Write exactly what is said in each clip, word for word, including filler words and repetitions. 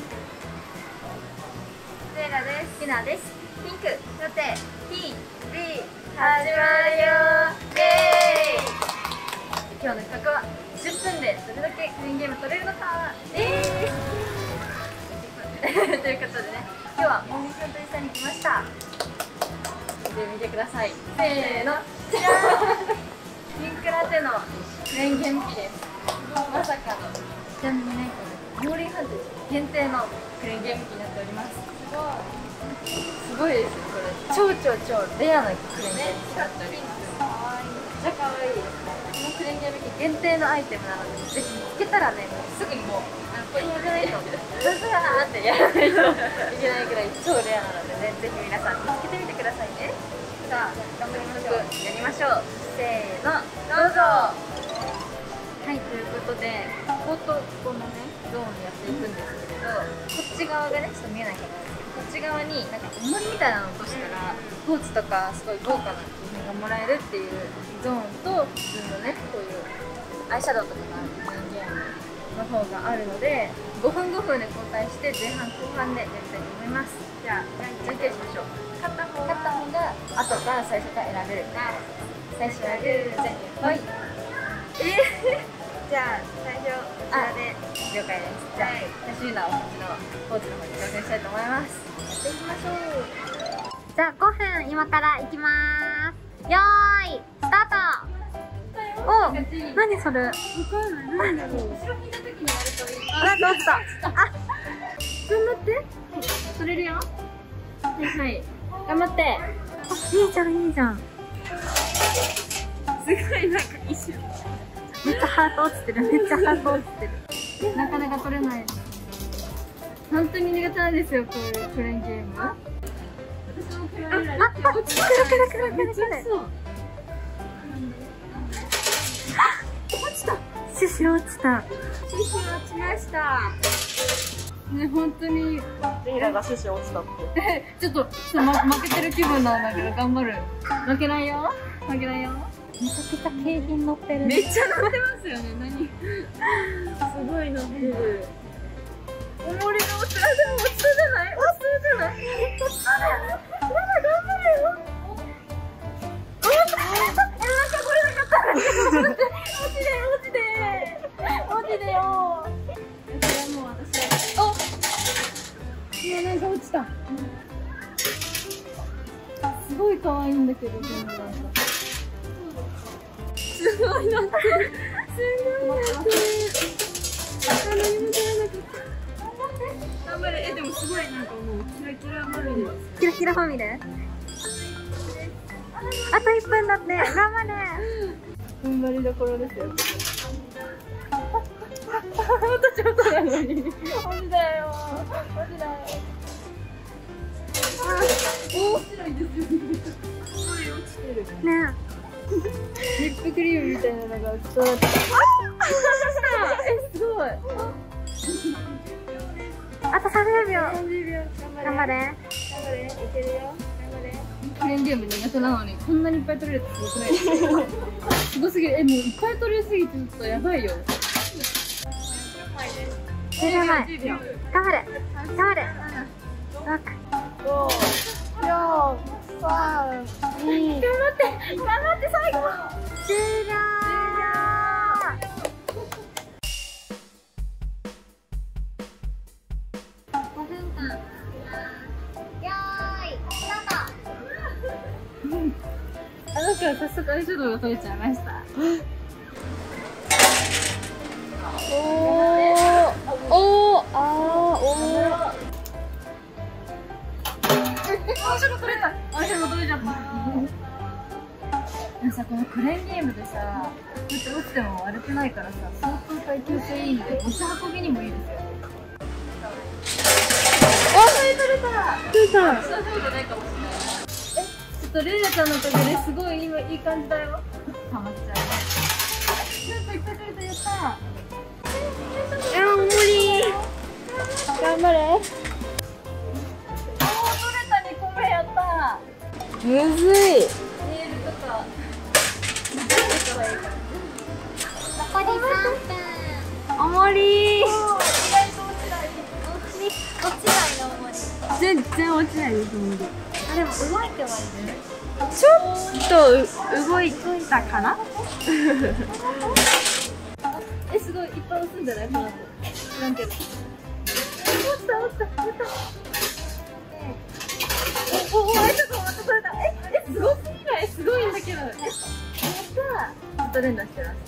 セイラです。 ひなです。 ピンク、さて、T、B、 始まるよイエーイ。今日の企画はじゅっぷんでどれだけクレーンゲーム取れるのかえーということでね、今日はモーニングと一緒に来ました。で、見てください。せーの、じゃーんピンクラテのクレーンゲーム機です。まさかの。ちなみにね、これモーリーハンズ限定のクレーンゲーム機になっております。すごいですよ、これ。超超超レアなクレーンゲーム機になっております。かわいい。めっちゃかわいいですね。このクレーンゲーム機限定のアイテムなので、ぜひ見つけたらね、もうすぐにもう、あ、これやらないと、ザザーってやらないといけないぐらい超レアなのでね、ぜひ皆さん見つけてみてくださいね。さあ、頑張りましょう。やりましょう。せーの、どうぞ。はい、ということで、こことこのね、ゾーンでやっていくんですけれど、こっち側がね、ちょっと見えないかもですけど、こっち側になんか重りみたいなのを落としたら、ポーチとかすごい豪華な品がもらえるっていうゾーンと、普通のね、こういうアイシャドウとかがあるゲームの方があるので、ごふんごふんで交代して前半後半でやりたいと思います。じゃあ、じゃんけんしましょう。勝った方が、勝った方が後か最初か選べる。最初はグー、じゃんけんぽい。えー、じゃあ最初こちらで了解です。じゃあ、私ユナはこっちのポーチの方に挑戦したいと思います。やっていきましょう。 じゃあごふん今から行きまーす。よーい、スタート。お、何それ。わかんない。何だろう。後ろにいた時にやるといい。あ、どうした。あ、頑張って。取れるよ。はいはい。頑張って。あ、いいじゃんいいじゃん。すごいなんか一瞬。めっちゃハート落ちてる。めっちゃハート落ちてる。なかなか取れない。本当に苦手なんですよ、こういうクレーンゲーム。私もクレーンゲーム。あ、あ、落ちた。くるくるくるくるくる。落ちた。シュシュ落ちた。 シュシュ落ちました。ね、本当に。 レイラがシュシュ落ちたって。 ちょっと、ちょっと、ま、負けてる気分なんだけど、頑張る。負けないよ。負けないよ。 めちゃくちゃ景品乗ってる。 めっちゃ乗ってますよね。何。すごい乗ってる。重りが落ちた。でも落ちたじゃない。落ちたじゃない。落ちただよね。ママ頑張れよ。落ちた。え、なんかこれなかった。落ちて、落ちて。落ちてよ。これもう私。お。いや、なんか落ちた。すごい可愛いんだけど、全部なんか。すごいなってる。すごいなってる。あ、何も取れなかった。頑張れ。え、でもすごいなんかもうキラキラまみれです。 キラキラファミレ。あといっぷんだって。頑張れ。 踏ん張りどころですよ。あとちょっとなのに。落ちだよ。落ちだよ。あ、面白いですよね。すごい落ちてる。 ねリップクリームみたいなのが落ちそうだった。あえ、すごい。 あとさんじゅうびょう。 さんじゅうびょう。 頑張れ。 頑張れ。いけるよ。頑張れ。クレーンゲーム苦手なのにこんなにいっぱい取れるってすごくないですか。すごすぎる。え、もういっぱい取れすぎてちょっとやばいよ。 じゅうびょうまえ。頑張れ。頑張れ。ろく、 ご、よん、さん、に。頑張って。頑張って最後。 終了。ごふんかん。よーい、スタート。 あ、なんか早速アイシャドウが取れちゃいました。おー、おー、あー、おー。アイシャドウ取れた。アイシャドウ取れちゃった。でもさ、このクレーンゲームでさ、こうやって落ちても悪くないからさ、相当耐久性いいんで、持ち運びにもいいですよ。おー、取れた。取れた。私は取れてないかもしれない。え、ちょっとレイラちゃんのおかげですごい今いい感じだよ。ハマっちゃうね。やっぱいっぱい取れた。やったー。 え、重り。 頑張れ。おー、取れた。にこめやったー。むずい。ネイルとか。 残りさんぷん。 重りー。意外と落ちない。 落ちないですもんね。 あ、でも動いてはいる。 ちょっと動いたかな。 え、すごい、いっぱい押すんじゃないこの後。知らんけど。落ちた、落ちた、落ちた。お、お、お、え、ちょっと待って、それだ。え、え、すごすぎない？すごいんだけど。え、やったー。ずっと連打してます。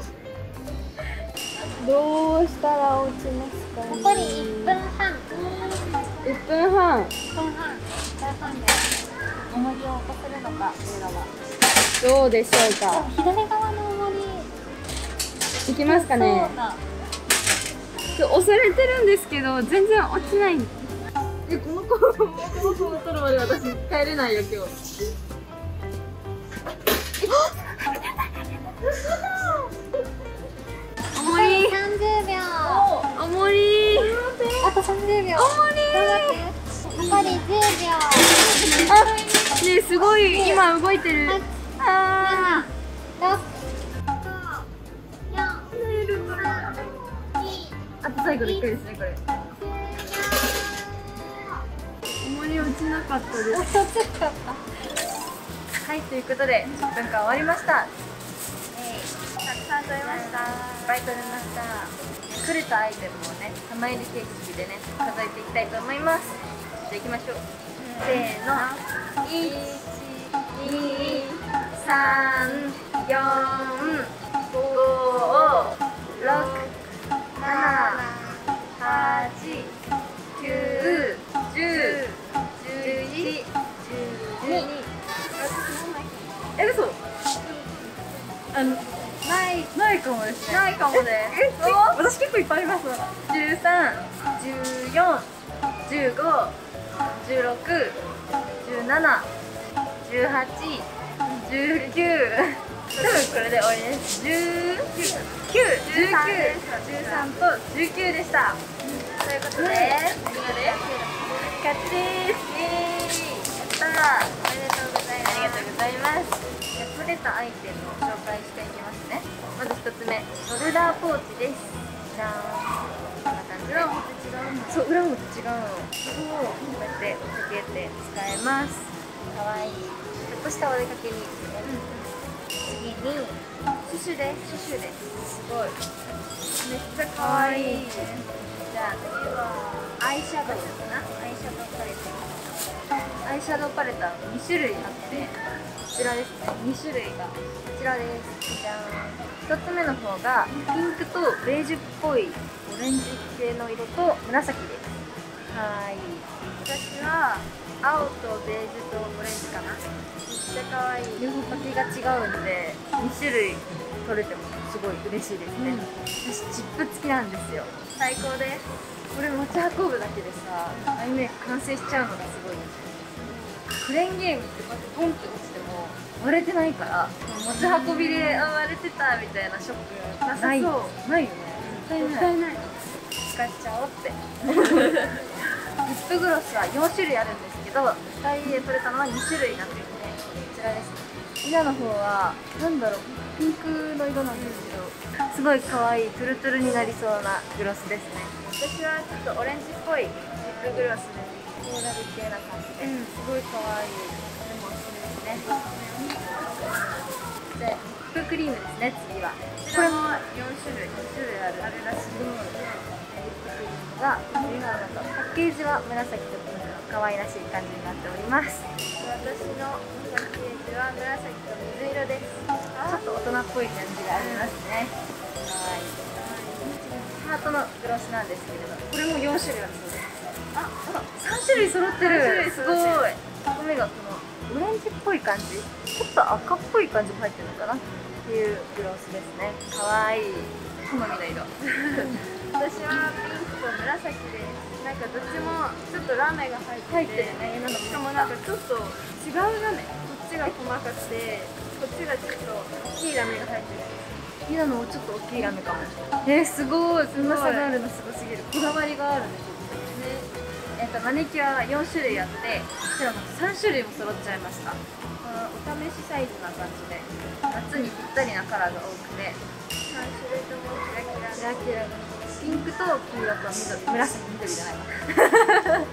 どうしたら落ちますかね。 残りいっぷんはん。 いっぷんはん。 いっぷんはん。大半で重りを起こせるのかというのは。 どうでしょうか。 左側の重り。 いきますかね。 そうだ。 押されてるんですけど全然落ちない。え、この子この子を取るまで私帰れないよ今日。重りさんじゅうびょう。 重りあとさんじゅうびょう。 重り残りじゅうびょう。 あ、ねえすごい今動いてる。あろく、よん、 あと最後でいっかいですねこれ。重り落ちなかったです。はい、ということでじゅっぷんかん終わりました。たくさん取れました。いっぱい取れました。取れたアイテムをね、玉入り形式でね、数えていきたいと思います。じゃあ行きましょう。せーの。いち、に、さん、よん、ご、ろく、なな、はち、きゅう、じゅう、じゅういち、じゅうに。え、嘘？あの、ない、ないかもですね。ないかもです。え、私結構いっぱいあります。じゅうさん、じゅうよん、じゅうご、じゅうろく、じゅうなな、じゅうはち、じゅうきゅう。多分これで終わりです。じゅうきゅう、じゅうきゅう、じゅうさんとじゅうきゅうでした。ということで、みんなで勝ちです。イエーイ。やったー。おめでとうございます。ありがとうございます。取れたアイテムを紹介していきますね。まずひとつめ、ショルダーポーチです。じゃーん。こんな感じで。裏表違うの。そう、裏表違うの。そう、こうやってかけて使えます。かわいい。ちょっとしたお出かけに。うん、次に、シュシュです。シュシュです。すごい。めっちゃかわいい。じゃあ次は、アイシャドウかな。アイシャドウパレット。アイシャドウパレットはにしゅるいあって、こちらですね。にしゅるいがこちらです。じゃーん。ひとつめの方がピンクとベージュっぽいオレンジ系の色と紫です。はーい。私は青とベージュとオレンジかな。めっちゃ可愛い。両方パティが違うんでにしゅるい取れてもすごい嬉しいですね。うん、私チップ付きなんですよ。最高です。これ持ち運ぶだけでさ、アイメイク完成しちゃうのがすごいです。クレーンゲームってこうやってポンって落ちても割れてないから、持ち運びであ割れてたみたいなショックなさそう。ないよね。絶対ない。使っちゃおうって。リップグロスはよんしゅるいあるんですけど、ふたりで取れたのはにしゅるいなんですね。こちらですね。イナの方はなんだろう、ピンクの色なんですけど、すごい可愛いトゥルトゥルになりそうなグロスですね。私はちょっとオレンジっぽいリップグロスです。コーラル系な感じで、うん、すごい可愛い。これもおすすめですね。で、リップクリームですね。次はこれもよんしゅるい、よんしゅるいあるあるらしい。リップクリームが今だとパッケージは紫とピンクの可愛らしい感じになっております。私のパッケージは紫と水色です。ちょっと大人っぽい感じがありますね。可愛い。ハートのグロスなんですけれど、これもよんしゅるいあるそうです。あ、さんしゅるい揃ってる。すごい。いっこめがこのオレンジっぽい感じ、ちょっと赤っぽい感じも入ってるのかなっていうグロスですね。かわいい。好みの色。私はピンクと紫です。なんかどっちもちょっとラメが入ってて、入ってるね。しかもなんかちょっと違うラメ。こっちが細かくて、こっちがちょっと大きいラメが入ってるんです。ヒナのもちょっと大きいラメかも。えー、すごい。そんな差があるのすごすぎる。こだわりがあるね。えっと、マニキュアはよんしゅるいあって、こちらもさんしゅるいも揃っちゃいました。お試しサイズな感じで、夏にぴったりなカラーが多くて、さんしゅるいともキラキラキラキラ、ピンクと黄色と緑、紫、緑じゃないわ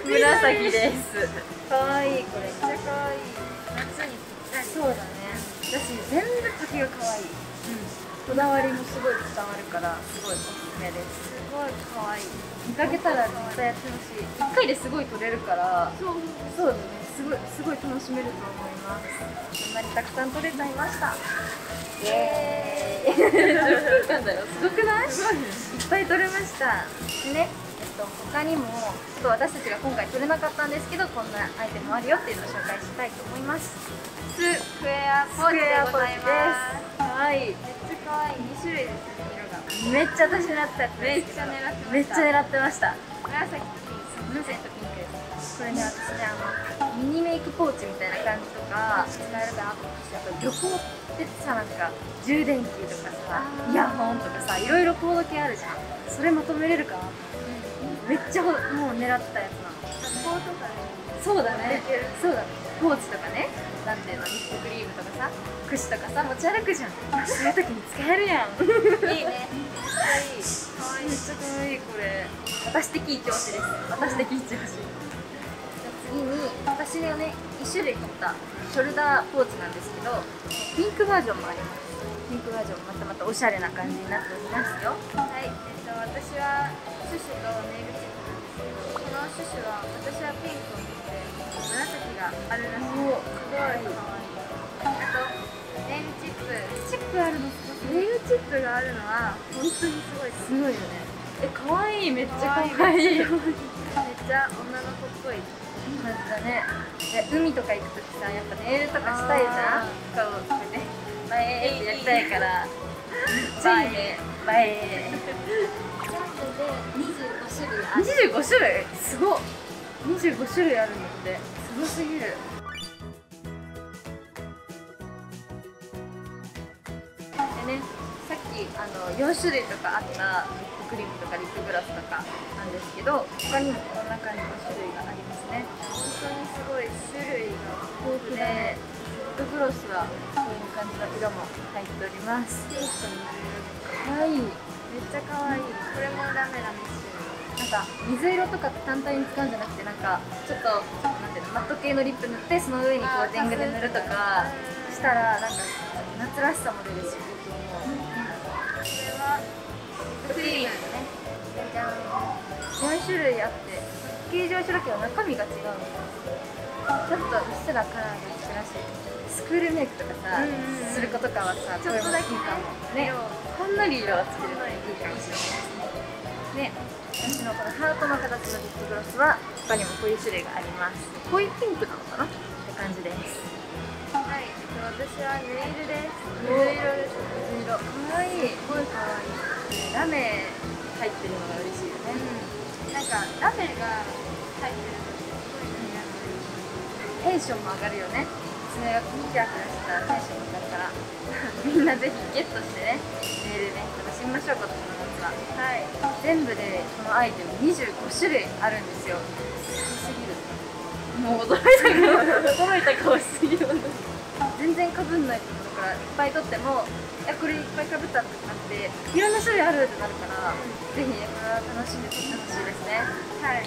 紫です。かわいい、これめっちゃかわいい。夏にぴったり。そうだね。私全部竹がかわいい。うん。こだわりもすごい伝わるからすごいおすすめです。すごいかわいい。見かけたら絶対やってほしい。いっかいですごい撮れるから、そうそうだね。すごいすごい楽しめると思います。こんなにたくさん撮れちゃいました。イエーイ。じゅっぷんかんだよ。すごくない？いっぱい撮れました。でね、えっと他にもちょっと私たちが今回撮れなかったんですけど、こんなアイテムあるよっていうのを紹介したいと思います。スクエアポーチでございます。かわいい。めっちゃかわいい。に種類ですね、色が。めっちゃ私狙ったやつ。めっちゃ狙ってました。めっちゃ狙ってました。紫とピンク。紫とピンクです。これね、私ね、あのミニメイクポーチみたいな感じとか使えるかなと思って、やっぱ旅行ってさ、なんか充電器とかさ、イヤホンとかさ、いろいろコード系あるじゃん。それまとめれるかなと思って、めっちゃもう狙ったやつなの。学校とかでそうだね。そうだね。ポーチとかね、なんていうの、リップクリームとかさ、櫛とかさ、持ち歩くじゃん。そういう時に使えるやん。いいね。めっちゃいい。かわいい。めっちゃかわいい、これ。私的イチオシです。私的イチオシ。次に、私がね、いっしゅるい取ったショルダーポーチなんですけど、ピンクバージョンもあります。ピンクバージョンまたまたおしゃれな感じになっておりますよ。はい、えっと、私はシュシュとネイルチップなんですけど、このシュシュは私はピンクを持って紫があるらしい。すごいかわいい。あとネイルチップチップあるの。ネイルチップがあるのは本当にすごいすごいよね。え、かわいい。めっちゃかわいい。めっちゃ女の子っぽい感じだね。で、海とか行くときさ、やっぱネイルとかしたいじゃん。顔をつけてバエーってやりたいから、めっちゃいいね。バエー。にじゅうごしゅるいある。にじゅうごしゅるい？すごっ。にじゅうごしゅるいあるんだって。すごすぎる。でね、さっきあのよんしゅるいとかあったリップクリームとかリップグラスとかなんですけど、他にもこんな感じの種類がありますね。本当にすごい種類が豊富で、リップグロスはこういう感じの色も入っております。ピンクの色でかわいい。めっちゃかわいい。これもラメラメしてる。なんか水色とかって単体に使うんじゃなくて、なんかちょっとなんていうの、マット系のリップ塗ってその上にこうデングで塗るとかしたら、なんか夏らしさも出るし、いいと思う。これはクリームね。じゃん。よんしゅるいあってパッケージは一緒だけど中身が違うんです。ちょっとうっすらカラーが違うらしい。スクールメイクとかさ、する子とかはさ、ちょっとだけいいかもね。ほんのり色をつけるのにいいかもしれないですね。私のこのハートの形のリップグロスは他にもこういう種類があります。こういうピンクなのかなって感じです。はい、私はネイルです。水色です。水色。可愛い。すごい可愛い。ラメ入ってるのが嬉しいよね。うん、なんかラメが入ってるのってすごい似合う。テンションも上がるよね。爪がキラキラしたらテンション上がるからみんなぜひゲットしてね、ネイルね、楽しみましょう、今年の夏は。はい、全部でこのアイテムにじゅうごしゅるいあるんですよ。すごすぎる。もう驚いた顔驚いた顔しすぎる。全然かぶんないところからいっぱい取っても、いやこれいっぱいかぶったってなって、いろんな種類あるってなるから、うん、ぜひね、これは楽しんで取ってほしいですね。はい、はい、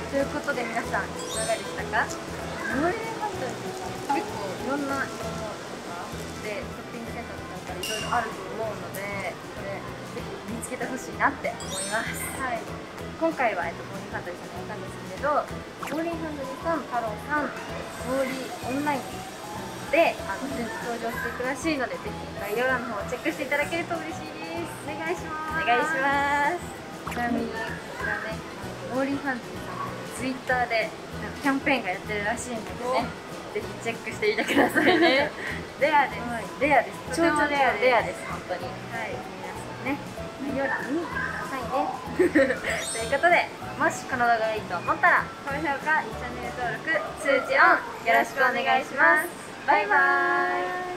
ということで皆さんいかがでしたか？モーレーハンドル結構いろんな色のとかでショッピングセンターとかいろいろあると思うので、これぜひ見つけてほしいなって思います。はい、今回は、えっと、モーリーハンドリーさんにやったんですけれど、モーリーハンドリーさん、太郎さん、モーリーオンラインであの順次登場していくらしいので、ぜひ概要欄の方をチェックしていただけると嬉しいです。お願いします。お願いします。ちなみにこちらね、モーリーハンドリーさんのツイッターでなんかキャンペーンがやってるらしいんですね。ぜひチェックしてみてくださいね。レアです。はい、レアです。超超レアレアです。本当に。はい、皆さんね、概要欄見に行ってくださいね。ということで、もしこの動画がいいと思ったら高評価、チャンネル登録、通知オンよろしくお願いします。バイバーイ。